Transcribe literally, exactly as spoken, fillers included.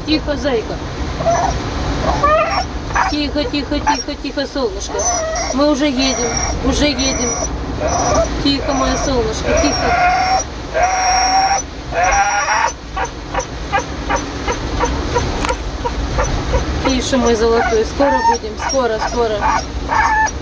тихо, зайка. Тихо, тихо, тихо, тихо, солнышко. Мы уже едем, уже едем. Тихо, мое солнышко, тихо. Тише, мой золотой, скоро будем, скоро, скоро.